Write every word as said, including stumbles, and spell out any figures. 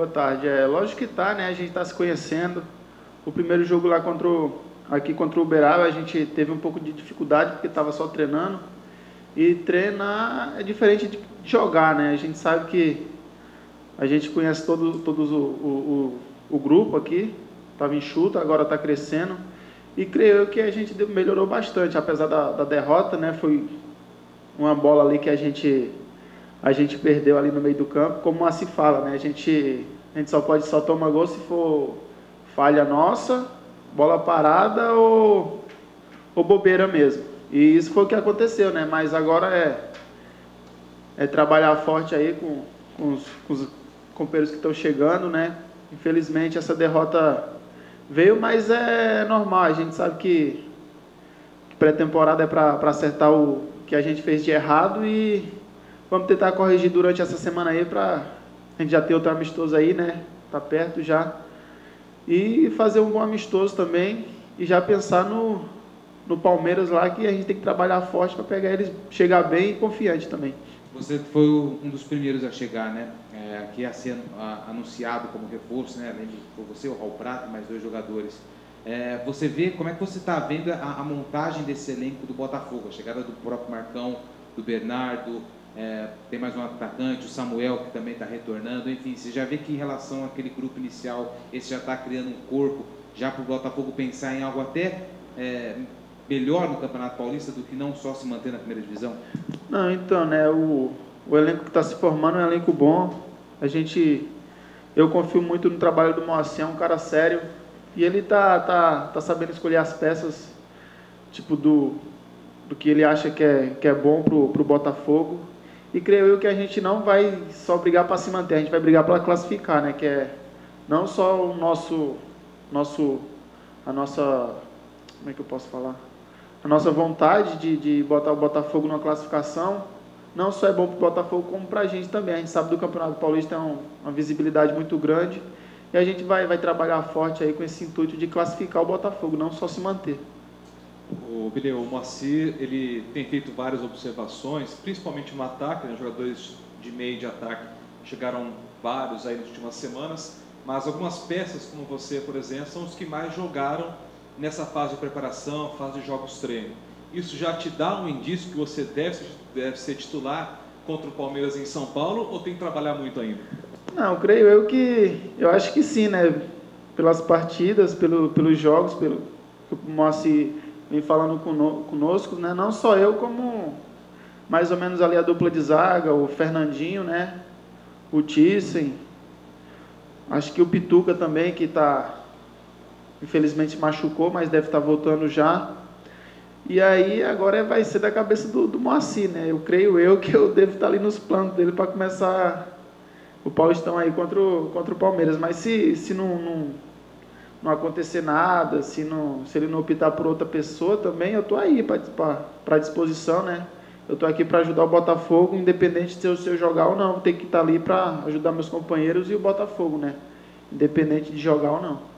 tarde. É, lógico que tá, né? A gente está se conhecendo. O primeiro jogo lá contra o, aqui contra o Uberaba, a gente teve um pouco de dificuldade porque estava só treinando. E treinar é diferente de jogar, né? A gente sabe que a gente conhece todo, todos o, o, o, o grupo aqui. Estava enxuto, agora está crescendo. E creio que a gente melhorou bastante, apesar da, da derrota, né? Foi uma bola ali que a gente, a gente perdeu ali no meio do campo. Como assim fala, né? A gente, a gente só pode só tomar gol se for falha nossa, bola parada ou, ou bobeira mesmo. E isso foi o que aconteceu, né? Mas agora é, é trabalhar forte aí com, com, os, com os companheiros que estão chegando, né? Infelizmente essa derrota veio, mas é normal. A gente sabe que, que pré-temporada é para acertar o que a gente fez de errado e vamos tentar corrigir durante essa semana aí para a gente já ter outro amistoso aí, né? Tá perto já. E fazer um bom amistoso também e já pensar no, no Palmeiras lá, que a gente tem que trabalhar forte para pegar eles, chegar bem e confiante também. Você foi um dos primeiros a chegar, né? É, aqui a ser a, anunciado como reforço, né? Além de foi você, o Raul Prata, mais dois jogadores. É, você vê, como é que você está vendo a, a montagem desse elenco do Botafogo? A chegada do próprio Marcão, do Bernardo, é, tem mais um atacante, o Samuel, que também está retornando. Enfim, você já vê que em relação àquele grupo inicial, esse já está criando um corpo, já para o Botafogo pensar em algo até é, melhor no Campeonato Paulista do que não só se manter na primeira divisão? Não, então, né, o, o elenco que está se formando é um elenco bom. A gente, eu confio muito no trabalho do Moacir, é um cara sério. E ele tá, tá, tá sabendo escolher as peças, tipo, do, do que ele acha que é, que é bom pro, pro Botafogo. E creio eu que a gente não vai só brigar para se manter, a gente vai brigar para classificar, né? Que é não só o nosso, nosso, a nossa, como é que eu posso falar? A nossa vontade de, de botar o Botafogo numa classificação, não só é bom para o Botafogo, como para a gente também. A gente sabe do Campeonato Paulista é um, uma visibilidade muito grande e a gente vai, vai trabalhar forte aí com esse intuito de classificar o Botafogo, não só se manter. O Bileu, o Moacir, ele tem feito várias observações, principalmente no ataque, né? Jogadores de meio e de ataque chegaram vários aí nas últimas semanas, mas algumas peças, como você, por exemplo, são os que mais jogaram nessa fase de preparação, fase de jogos-treino. Isso já te dá um indício que você deve, deve ser titular contra o Palmeiras em São Paulo ou tem que trabalhar muito ainda? Não, creio eu que, eu acho que sim, né? Pelas partidas, pelo, pelos jogos, pelo que o Moacir vem falando conosco, né? Não só eu, como mais ou menos ali a dupla de zaga, o Fernandinho, né? O Thyssen, acho que o Pituca também, que está, infelizmente machucou, mas deve estar voltando já. E aí agora vai ser da cabeça do, do Moacir, né? Eu creio eu que eu devo estar ali nos planos dele para começar o Paulistão aí contra o, contra o Palmeiras. Mas se, se não, não, não acontecer nada, se, não, se ele não optar por outra pessoa também, eu estou aí para disposição, né? Eu estou aqui para ajudar o Botafogo, independente de se eu, se eu jogar ou não. Tem que estar ali para ajudar meus companheiros e o Botafogo, né? Independente de jogar ou não.